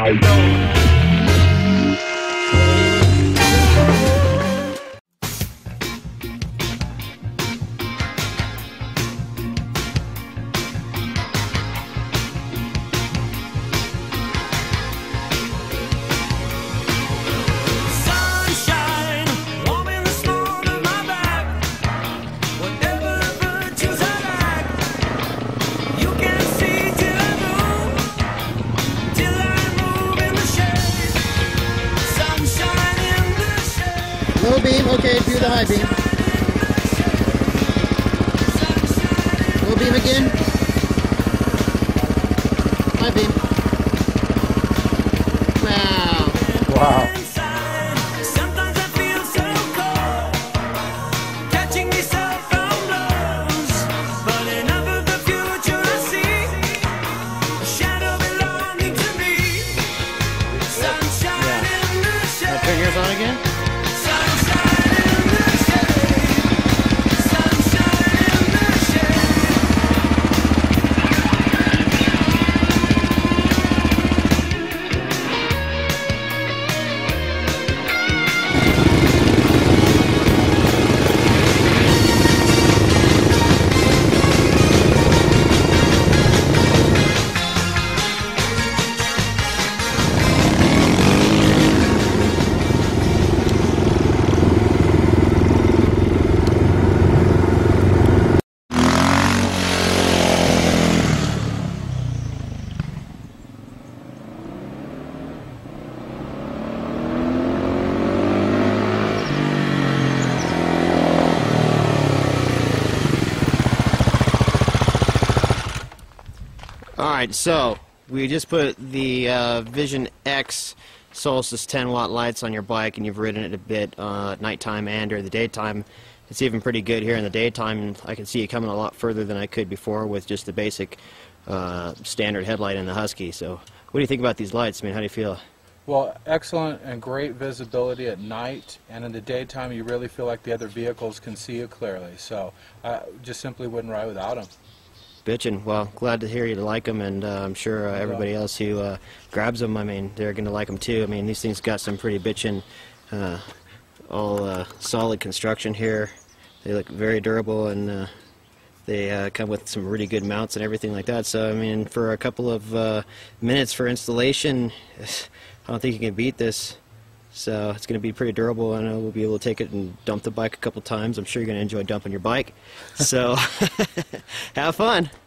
Low beam, okay, do the high beam. Low beam again. High beam. Wow. Wow. Turn yours on again. Alright, so we just put the Vision X Solstice 10-watt lights on your bike, and you've ridden it a bit at nighttime and during the daytime. It's even pretty good here in the daytime. I can see you coming a lot further than I could before with just the basic standard headlight in the Husky. So what do you think about these lights? I mean, how do you feel? Well, excellent and great visibility at night, and in the daytime you really feel like the other vehicles can see you clearly. So I just simply wouldn't ride without them. Bitchin'. Well, glad to hear you like them, and I'm sure everybody else who grabs them, I mean, they're going to like them too. I mean, these things got some pretty bitchin', all solid construction here. They look very durable, and they come with some really good mounts and everything like that. So, I mean, for a couple of minutes for installation, I don't think you can beat this. So it's going to be pretty durable. I know we'll be able to take it and dump the bike a couple times. I'm sure you're going to enjoy dumping your bike. So have fun.